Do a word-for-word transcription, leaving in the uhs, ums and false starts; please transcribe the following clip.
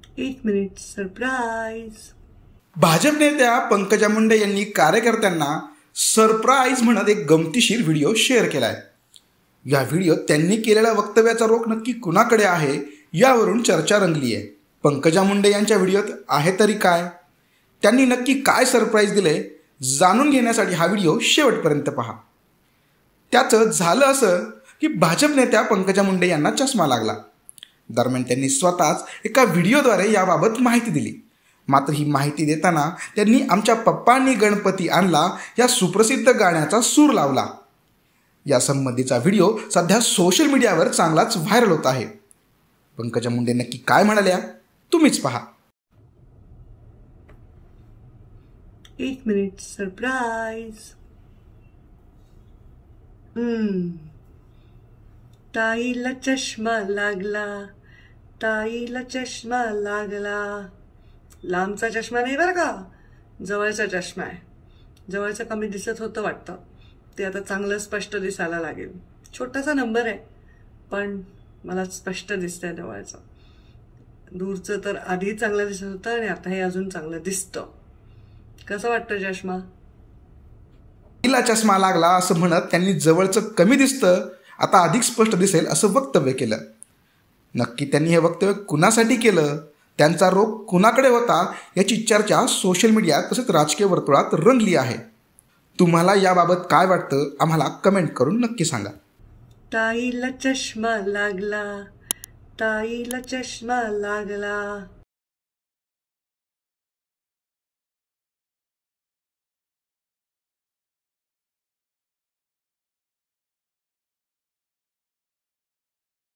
एक minute surprise. Bhajap नेत्या पंकजा मुंडे यांनी कार्यकर्त्यांना सरप्राईज म्हणत एक गमतीशीर व्हिडिओ शेअर केलाय. या व्हिडिओत त्यांनी केलेल्या वक्तव्याचा रोख नक्की कुणाकडे आहे यावरून चर्चा रंगली आहे. पंकजा मुंडे यांच्या व्हिडिओत आहे तरी काय, त्यांनी नक्की काय सरप्राईज दिले जाणून घेण्यासाठी हा व्हिडिओ शेवटपर्यंत पहा. त्याचं झालं असं की भाजप नेत्या पंकजा मुंडे यांना चष्मा लागला. दरम्यान त्यांनी स्वतःच एका व्हिडिओद्वारे याबाबत माहिती दिली. मात्र ही माहिती देताना त्यांनी आमच्या पप्पांनी गणपती आणला या सुप्रसिद्ध गाण्याचा सूर लावला. या संबंधीचा व्हिडिओ सध्या सोशल मीडियावर चांगलाच व्हायरल होत आहे. पंकजा मुंडे नक्की काय म्हणाल्या तुम्हीच पहा. एक मिनिट सरप्राईज. हम्म ताईला चष्मा लागला, ताईला चष्मा लागला. लांबचा चष्मा नाही बरं का, जवळचा चष्मा आहे. जवळचं कमी दिसत होतं वाटतं, ते आता चांगलं स्पष्ट दिसायला लागेल. छोटासा नंबर आहे पण मला स्पष्ट दिसतंय जवळचं. दूरचं तर आधी चांगलं दिसत होतं आणि आता हे अजून चांगलं दिसतं. कसं वाटतं चष्मा? तिला चष्मा लागला असं म्हणत त्यांनी जवळचं कमी दिसतं आता अधिक स्पष्ट दिसेल असं वक्तव्य केलं. नक्की त्यांनी हे वक्तव्य कुणासाठी केलं, त्यांचा रोख कुणाकडे होता याची चर्चा सोशल मीडिया तसेच राजकीय वर्तुळात रंगली आहे. तुम्हाला याबाबत काय वाटतं आम्हाला कमेंट करून नक्की सांगा. ताईला चष्मा लागला, ताईला चष्मा लागला.